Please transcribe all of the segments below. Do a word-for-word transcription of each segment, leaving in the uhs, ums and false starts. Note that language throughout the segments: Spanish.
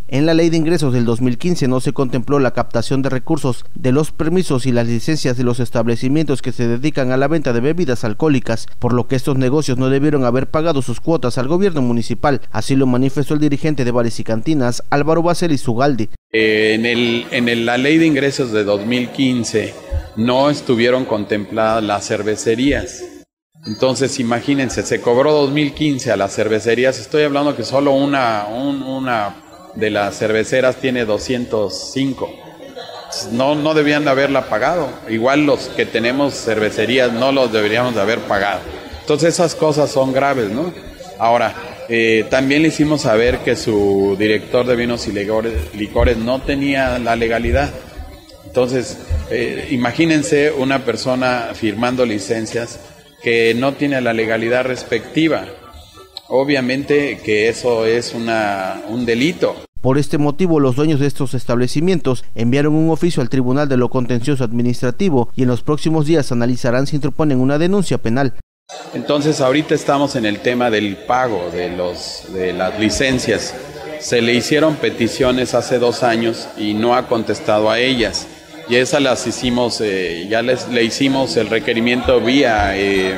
En la Ley de Ingresos del dos mil quince no se contempló la captación de recursos de los permisos y las licencias de los establecimientos que se dedican a la venta de bebidas alcohólicas, por lo que estos negocios no debieron haber pagado sus cuotas al gobierno municipal. Así lo manifestó el dirigente de bares y cantinas, Álvaro Bacelis Ugalde. Eh, en el, en el, la Ley de Ingresos de dos mil quince no estuvieron contempladas las cervecerías. Entonces imagínense, se cobró dos mil quince a las cervecerías. Estoy hablando que solo una, un, una de las cerveceras tiene doscientos cinco. No, no debían de haberla pagado. Igual los que tenemos cervecerías no los deberíamos de haber pagado. Entonces esas cosas son graves, ¿no? Ahora, eh, también le hicimos saber que su director de vinos y licores, licores no tenía la legalidad. Entonces, eh, imagínense una persona firmando licencias que no tiene la legalidad respectiva. Obviamente que eso es una, un delito. Por este motivo, los dueños de estos establecimientos enviaron un oficio al Tribunal de lo Contencioso Administrativo y en los próximos días analizarán si interponen una denuncia penal. Entonces, ahorita estamos en el tema del pago de, los, de las licencias. Se le hicieron peticiones hace dos años y no ha contestado a ellas. Y esas las hicimos, eh, ya les, le hicimos el requerimiento vía eh,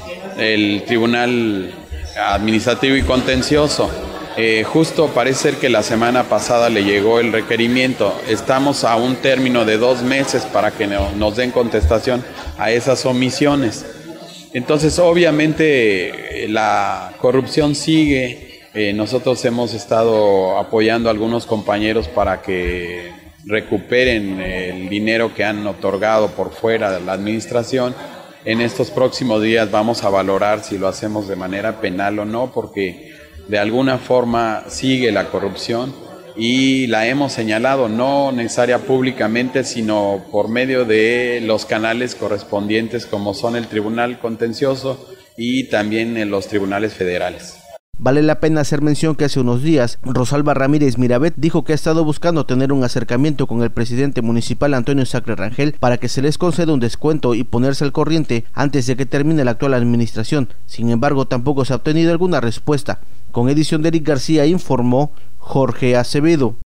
el Tribunal Administrativo y Contencioso. Eh, justo parece ser que la semana pasada le llegó el requerimiento. Estamos a un término de dos meses para que no, nos den contestación a esas omisiones. Entonces, obviamente, la corrupción sigue. Eh, nosotros hemos estado apoyando a algunos compañeros para que recuperen el dinero que han otorgado por fuera de la administración. En estos próximos días vamos a valorar si lo hacemos de manera penal o no, porque de alguna forma sigue la corrupción y la hemos señalado, no necesaria públicamente, sino por medio de los canales correspondientes como son el Tribunal Contencioso y también en los tribunales federales. Vale la pena hacer mención que hace unos días, Rosalba Ramírez Mirabet dijo que ha estado buscando tener un acercamiento con el presidente municipal Antonio Sacre Rangel para que se les conceda un descuento y ponerse al corriente antes de que termine la actual administración. Sin embargo, tampoco se ha obtenido alguna respuesta. Con edición de Eric García informó Jorge Acevedo.